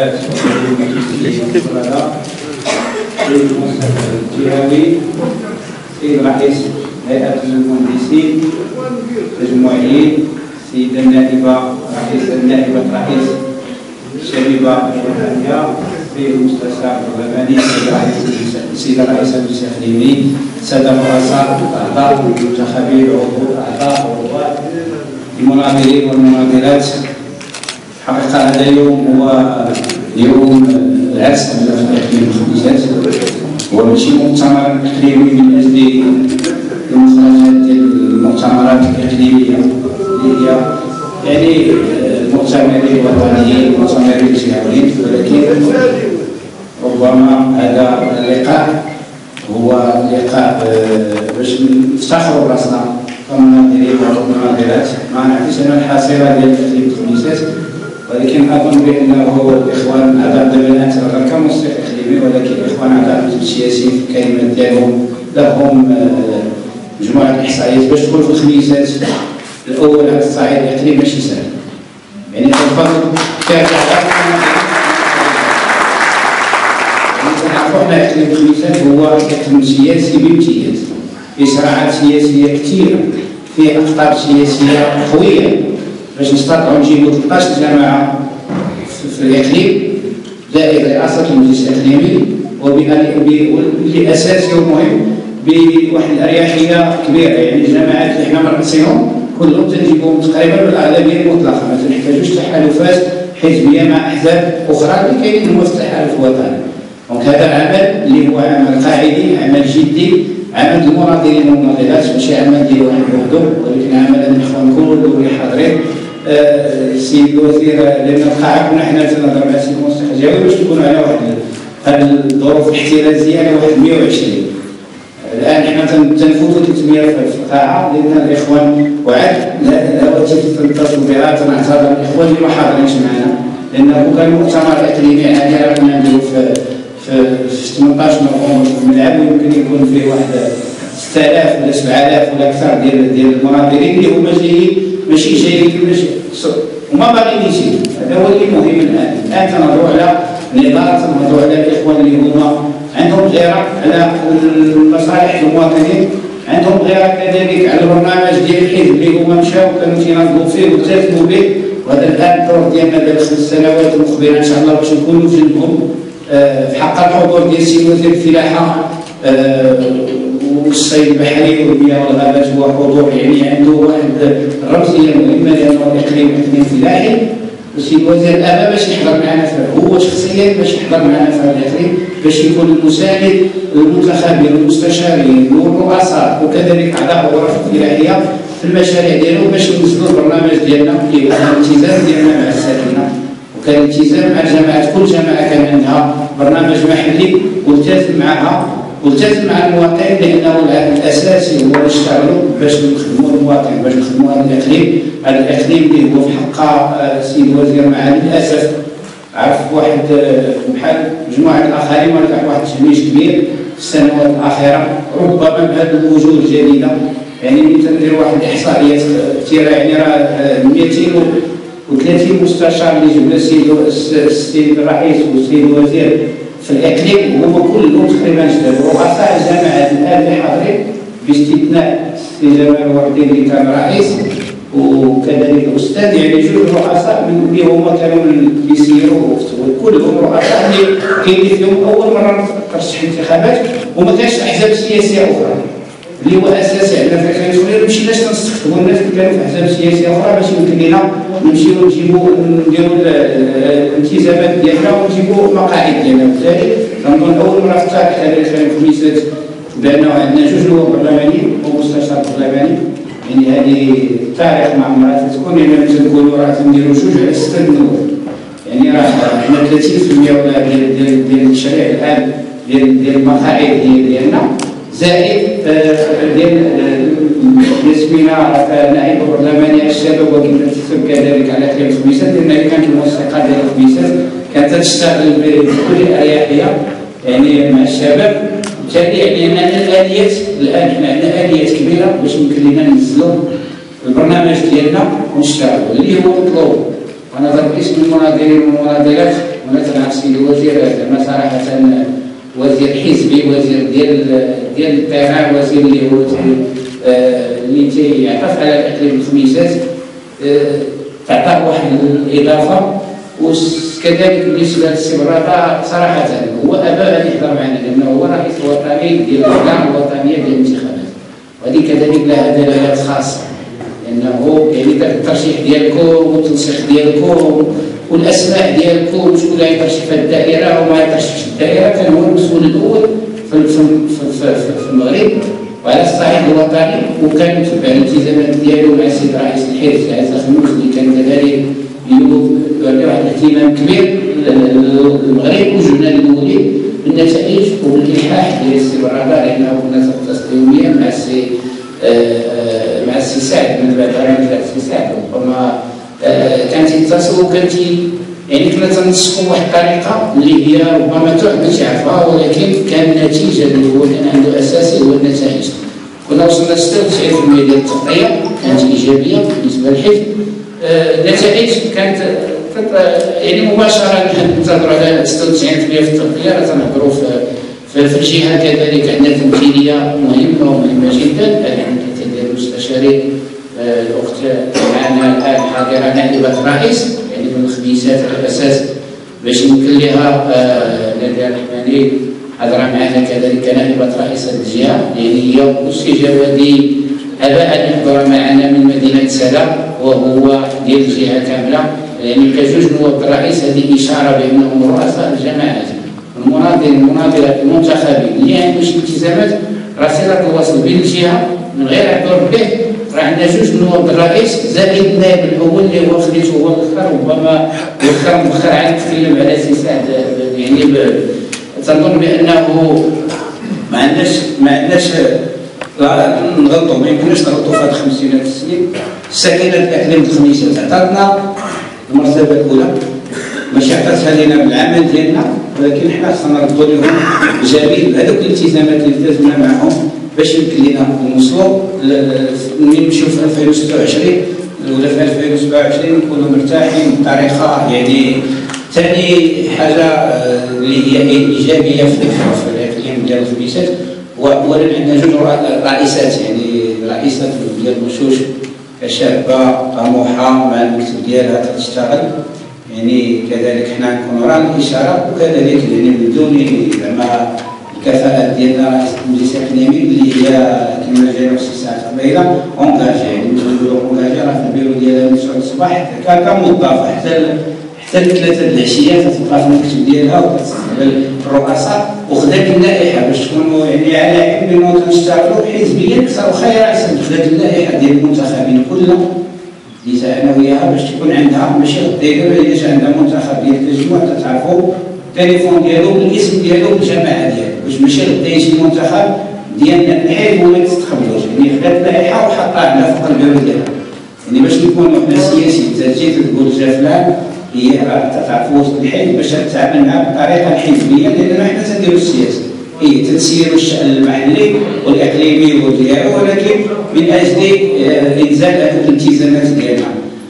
السادات والشهداء السيد مصطفى الجهوي، السيد رئيس هيئة المهندسين التجمعيين، السيدة النائبة نائبة رئيس الشبيبة الوطنية، السيد المستشار البرلماني، السيد رئيس المجلس الإقليمي، السادة الرؤساء الأعضاء المنتخبين، العضو الأعضاء والرواد، المناظرين والمناظرات. حقيقة هذا اليوم هو يوم العرس على إقليم الخميسات، هو ماشي مؤتمر إقليمي من أجل المخرجات ديال المؤتمرات الإقليمية اللي هي يعني المؤتمرين الوطنيين المؤتمرين الجهويين، ولكن ربما هذا اللقاء هو لقاء باش نفتخروا براسنا كمناظرين ومناظرات. ما نعرفش انا الحصيله ديال إقليم الخميسات، ولكن اظن بانه الاخوان اعضاء البنات غير كموسيقى اقليمي، ولكن الاخوان اعضاء المجلس السياسي في الكلمات ديالهم لهم مجموعه الاحصائيات باش تكون في الخميسات الاول على الصعيد الاقليمي ماشي سهل. يعني تنفضل حنا إقليم الخميسات هو إقليم سياسي بامتياز، فيه صراعات سياسية كثيرة، فيه أخطار سياسية قوية باش نستطيعوا نجيبوا 13 جماعة في الإقليم زائد رئاسة المجلس الإقليمي، واللي أساسي ومهم بواحد الأريحية كبيرة. يعني الجماعات اللي حنا مرأسيهم كلهم تنجيبوهم تقريبا بالأغلبية المطلقة، ما تنحتاجوش تحالفات حزبية مع أحزاب أخرى اللي كاينين هما في التحالف الوطني. دونك هذا عمل اللي هو عمل قاعدي، عمل جدي، عمل المناظرين والمناظرات، ماشي عمل ديال واحد وحده، ولكن عمل هاد الاخوان كلهم اللي حاضرين. السيد الوزير لان القاعه كنا حنا تنهضر مع السيد الموسيقى الجهوي باش نكونوا على واحد هاد الظروف الاحترازيه على واحد 120. الان حنا تنفوتوا 300 في القاعه لان الاخوان وعد لا تتصلوا بها. تنعتذر الاخوان اللي ما حاضرينش معنا لانه كان مؤتمر اقليمي عادي راه كنا نديرو في 18 نوفمبر في الملعب، ويمكن يكون فيه واحد 6000 ولا 7000 ولا اكثر ديال المناظرين اللي هما جايين ماشي جايين هما باغيين يجيو. هذا هو اللي مهم الان تنهضروا على نضال، تنهضروا على الاخوان اللي هما عندهم غيره على المصالح المواطنين، عندهم غيره كذلك على البرنامج ديال الحزب اللي هما مشاو كانوا تيناضلوا فيه والتزموا به. وهذا الان الدور ديالنا ديال 5 سنوات المقبله ان شاء الله باش نكونوا في جنبهم في حق الحضور ديال السيد وزير الفلاحه والصيد البحري والمياه والغابات. هو حضور يعني عنده واحد الرمزيه مهمه لانه اقليم فلاحي. السيد الوزير ابى باش يحضر معنا، هو شخصيا باش يحضر معنا في هذا الاقليم باش يكون المساند المنتخبين والمستشارين والرؤساء وكذلك اعضاء الغرف الفلاحيه في المشاريع ديالو باش نوصلوا البرنامج ديالنا اللي هو الالتزام ديالنا مع الساكنه، وكان التزام مع الجماعات. كل جماعه كان عندها برنامج محلي والتزم معها والتزم مع المواطن، لانه العامل الاساسي هو نشتغلوا باش نخدموا المواطن، باش نخدموا هذا الاقليم. هذا الاقليم اللي هو في حق السيد الوزير مع للاسف عرف واحد بحال مجموعه الاخرين ولا واحد التهميش كبير في السنوات الاخيره، ربما بهذه الوجوه الجديده. يعني ملي تندير واحد الاحصائيات كثيره، يعني راه 230 مستشار اللي جبنا السيد الرئيس والسيد الوزير في الاقليم هما كلهم تقريبا جداد. رؤساء الجامعات الان اللي حاضرين باستثناء السيد جمال الوردي اللي كان رئيس وكذلك الاستاذ، يعني 2 رؤساء من اللي هما كانوا يسيروا كلهم رؤساء اللي كاين فيهم اول مره ترشح انتخابات وما كانش احزاب سياسيه اخرى اللي هو اساسي عندنا في الكونسوليه. مشيناش نستخدموا الناس اللي كانوا في احزاب سياسيه اخرى باش يمكن لنا نمشيو نجيبوا نديروا الالتزامات ديالنا ونجيبوا مقاعد ديالنا. بالتالي كنظن اول مره في التاريخ هذا الكلام الخميسات بان عندنا 2 نواب برلمانيين ومستشار برلماني. يعني هذه التاريخ مع مرات تكون يعني تنقولوا راه تنديروا 2 على 6 نواب. يعني راه حنا 30% ولا ديال المشاريع الان ديال المقاعد ديالنا زائد ديال اسمنا نائب برلماني الشباب وكيف كذلك على اقليم الخميسات، لان كانت الموسيقى ديال الخميسات كانت تشتغل بكل اريحيه يعني مع الشباب. بالتالي يعني عندنا الاليات الان، حنا عندنا اليات كبيره باش يمكن لنا ننزلوا البرنامج ديالنا ونشتغلوا اللي هو مطلوب. ونظر باسم المناضلين والمناضلات ونتبع السيد الوزير زعما صراحه وزير حزبي، وزير ديال الطيران، وزير اللي هو اللي تيعطف على الاقليم الخميسات، تعطاه واحد الاضافه. وكذلك بالنسبه للسي براطه صراحه هو ابى ان يحضر معنا لانه هو رئيس وطني ديال اللجنه الوطنيه ديال الانتخابات، وهذه كذلك لها دلالات خاصه لانه يعني داك الترشيح ديالكم والتنسيق ديالكم والاسماء ديالكم وشكون اللي يترشح في الدائره وما يترشحش في الدائره كان هو المسؤول الاول في المغرب وعلى الصعيد الوطني، وكان يتبع الالتزامات ديالو مع السيد رئيس الحزب عز خنوس اللي كان كذلك يولي واحد الاهتمام كبير للمغرب وجبنا الاولين بالنتائج وبالالحاح ديال السي براطه، لانه كنا تنتصل يوميا مع السي سعد من بعد برنامج السي سعد، ربما كان تيتصل وكان يعني كنا تنسقوا بواحد الطريقه اللي هي ربما تعمل تعرفها، ولكن كان النتيجه اللي هو كان عنده اساسي هو النتائج. كنا وصلنا 96% ديال التغطيه كانت ايجابيه بالنسبه للحزب. النتائج كانت يعني مباشره نحن ننتظروا على 96% في التغطيه، راه تنهضروا في الجهه كذلك عندنا تمثيليه مهمه جدا. عندنا ديال المستشارين الاخت معنا الان حاضره نائبه الرئيس يعني من الخميسات على الاساس باش يمكن لها ناديه الرحماني حاضره معنا كذلك نائبه رئيس الجهه يعني هي مستجابه ابى ان يحضر معنا من مدينه سلا وهو ديال الجهه كامله يعني كجوج نواب الرئيس. هذه اشاره بانهم رؤساء الجماعات المناضلات المنتخبين اللي عندهم شي التزامات راه صله الوصل بين الجهه من غير عذر به. راه عندنا جوج نواب الرئيس زائد النائب الاول اللي هو خليته هو الاخر، ربما مؤخر عاد تكلم على سي سعد يعني تنظن بانه ما عندناش نغلطوا، ما يمكنناش نغلطوا في هذه الخمسينات السنين. ساكنه الاقليم الخميسات عطاتنا المرتبه الاولى ماشي عطاتها لنا بالعمل ديالنا، ولكن حنا خصنا نردوا لهم جميل هذوك الالتزامات اللي التزمنا معهم باش يمكن لنا نوصلوا ملي نمشيو في 2026 ولا في 2027 نكونوا مرتاحين بطريقه يعني. ثاني حاجه اللي هي ايجابيه في الاقليم ديال الخميسات اولا عندنا جوج رئيسات يعني رئيسه ديال الوشوش كشابه طموحه مع المكتب ديالها تشتغل يعني كذلك حنا نكونوا راه الاشاره، وكذلك يعني من دون زعما الكفاءات ديالنا رئيس المجلس الاقليمي اللي هي كما جاي في الساعات قبيله اونكاجي يعني نقولوا اونكاجي راه في البيرو ديالها من 9 الصباح كموظفه حتى الثلاثه العشيه كتبقى في المكتب ديالها وكتستقبل الرؤساء وخدات اللائحه باش تكونوا يعني على علم بانه تنشتغلوا حزبيا اكثر وخير احسن. خدات اللائحه ديال المنتخبين كلها اللي ساعدنا وياها باش تكون عندها ماشي غدير باش عندها منتخب ديال التجمع تتعرفوا التليفون ديالو بالاسم ديالو بالجماعه ديالو باش ماشي غدا يجي منتخب ديالنا الحزب وما تستقبلوش. يعني خدات اللائحه وحطها على فوق البيرو ديالها يعني باش نكونوا حنا سياسيين تجي تقول جا فلان هي راه تعرفوا وسط الحزب باش تتعامل معاه بالطريقه الحزبيه لان حنا تنديروا السياسه هي تسيير الشان المحلي والاقليمي وديالو، ولكن من اجل انزال هذه الالتزامات ديالنا.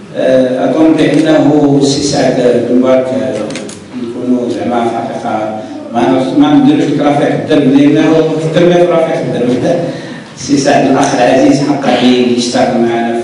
اظن بانه السي سعد بن مبارك يكونوا زعما في الحقيقه ما نديروش رفيق الدرب لانه الدرب في رفيق الدرب. السي سعد الاخ العزيز حقا اللي اشتغل معنا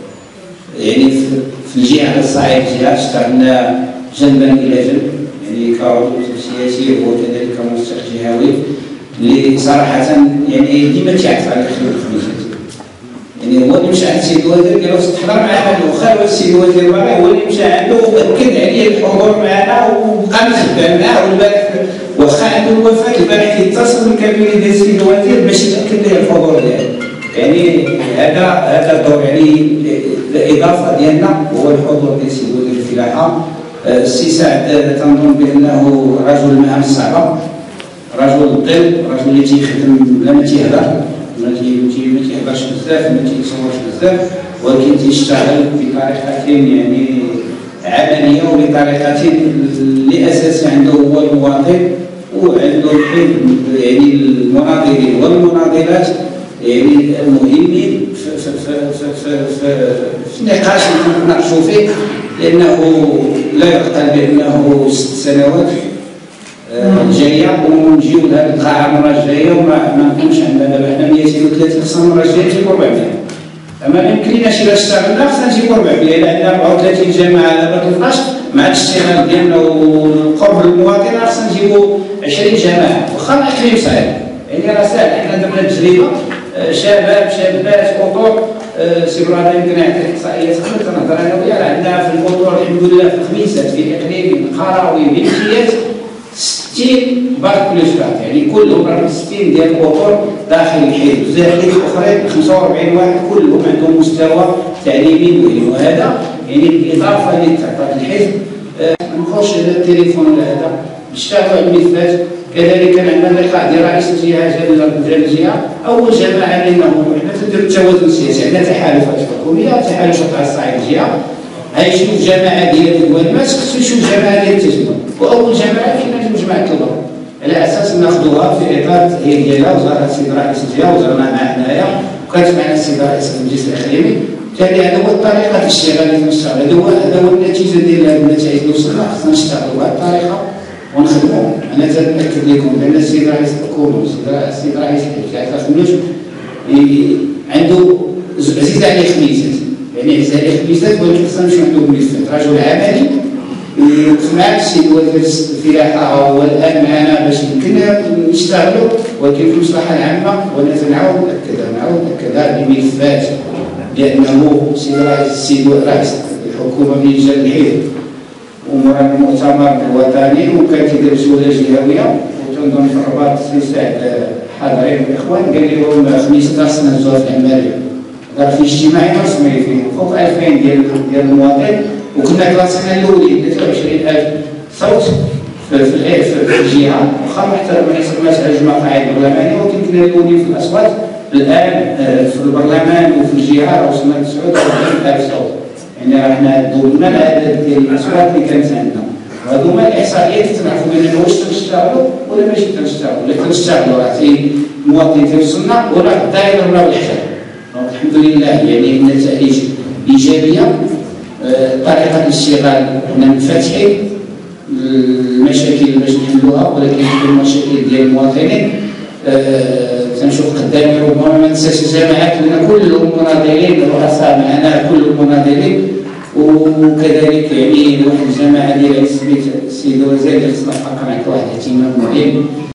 يعني في الجهه على الصعيد الجهه اشتغلنا جنبا الى جنب يعني كعضو سياسي وهو كذلك كمنسق جهوي اللي صراحه يعني ديما تيعرف على الاخوان الخميسات. يعني هو اللي مشى عند السيد الوزير قال له تحضر معنا الاخر والسيد الوزير هو اللي مشى عنده واكد عليه الحضور معنا وبقى نخدم معاه. والبارح واخا عنده الوفاه البارح يتصل بالكابينه ديال السيد الوزير باش يتاكد له الحضور ديالو. يعني هذا الدور يعني الاضافه ديالنا هو الحضور ديال السيد الوزير الفلاحه. السي سعد تنظن بانه رجل المهام الصعبه، رجل الطب، رجل اللي تيخدم بلا ما تيهضر ما تيهضرش بزاف ما تيتصورش بزاف، ولكن تيشتغل بطريقه يعني عمليه وبطريقه اللي اساسها عنده هو المواطن وعنده الحلم يعني المناضلين والمناضلات يعني المهمين في نقاش نتناقشوا فيه، لانه لا يعقل بانه 6 سنوات جايه ونجيو لهذه القاعه المره الجايه وما نكونش عندنا دابا حنا 230 خصنا المره الجايه نجيبوا 400. اما ما يمكنناش الا اشتغلنا خصنا نجيبوا 400 لان عندنا 34 جماعه دابا 13 مع الاشتغال ديالنا والقرب للمواطن خصنا نجيبوا 20 جماعه واخا الاقليم صعيب. يعني راه ساهل حنا درنا تجربه شباب شابات اطر سي ابراهيم يمكن يعطي احصائيات اكثر كنهضر انا وياه. عندنا في الاطر الحمد لله في الخميسات في الاقليم في القراوي في الامتياز 60 باك بلوس باك، يعني كلهم راه 60 ديال الاطر داخل الحزب. زائد الاخرين 45 واحد كلهم عندهم مستوى تعليمي مهم، وهذا يعني بالاضافه اللي تعطات الحزب. ما نخرجش هذا التليفون ولا هذا نشتغلوا على الملفات. كذلك كان عندنا لقاء ديال رئيس الجهه ديال الجهه اول جماعه لانه حنا تنديروا التوازن السياسي، عندنا تحالفات حكوميه وتحالفات على الصعيد الجهه. هيشوف جماعه ديال الدوالمات خصو يشوف جماعه ديال التجمع، واول جماعه كاينه جماعه البر على اساس ناخذوها في اطار هي ديالها وزاره السيد رئيس الجهه وزرنا معنا هنايا وكانت معنا السيد رئيس المجلس الاقليمي. بالتالي هذا هو الطريقه ديال الاشتغال اللي تنشتغل، هذا هو النتيجه ديال النتائج اللي وصلنا. خصنا نشتغلوا بهذه الطريقه ونخدموا. انا تنأكد لكم بان السيد رئيس الحكومه والسيد رئيس الحزب خملوش عنده عزيز عليه خميسات، يعني عزيز عليه خميسات ولكن خصنا نمشيو عنده ملفات. رجل عملي مع السيد وزير الفلاحه هو الان معنا باش يمكن نشتغلوا، ولكن في المصلحه العامه. وانا نعاود ناكد هذه الملفات لانه السيد رئيس الحكومه ملي جا الحزب ومرا المؤتمر الوطني وكان كيدير مسؤوليه جهويه وتنظم في الرباط في ساعه حاضرين الاخوان قال لهم خميس خصنا نزور في العماليه. راه في اجتماع رسمي فيه فوق 2000 ديال المواطن، وكنا كلاسنا الاولين 23000 صوت في الجهه، واخا ما حسبناش على المقاعد البرلمانيه ولكن كنا الاولين في الاصوات. الان في البرلمان وفي الجهه راه وصلنا ل 49000 صوت، يعني حنا دوبنا العدد ديال الاصوات اللي كانت عندنا. وهذوما الاحصائيات تنعرفوا بان واش تنشتغلوا ولا ماشي تنشتغلوا. الا تنشتغلوا راه المواطن تيوصلنا وراه الدائره ولا الحساب. الحمد لله يعني النتائج ايجابيه. طريقه الاشتغال حنا منفتحين المشاكل باش نحلوها، ولكن المشاكل ديال المواطنين تنشوف قدامي ربما ما ننساش الجامعات لان كلهم مناضلين، الرؤساء معنا كلهم مناضلين. وكذلك يعني واحد الجماعه ديال السيد الوزير اللي خصنا نحقق معك واحد الاهتمام مهم